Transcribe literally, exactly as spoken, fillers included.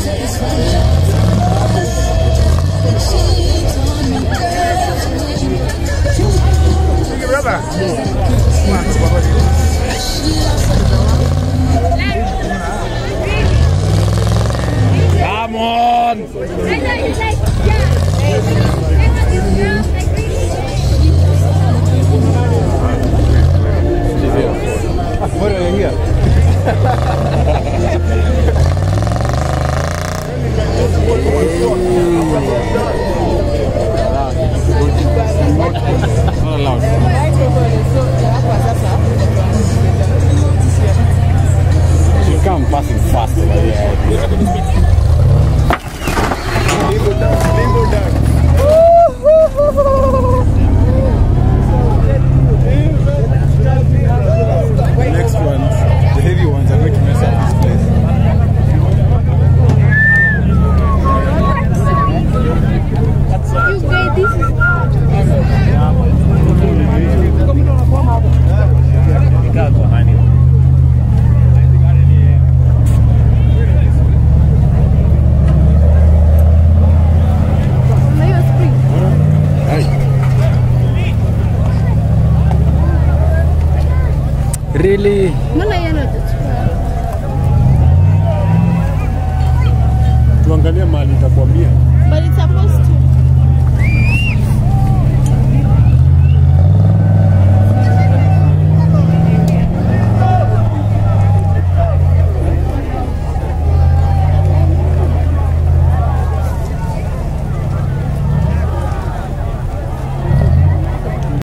Come on! What are you here? Not allowed. She come passing fast over here. Limbo down, limbo down. The next ones, the heavy ones, are going to mess up this place. Really? Tuangalie mali itakwambia. But it's supposed to.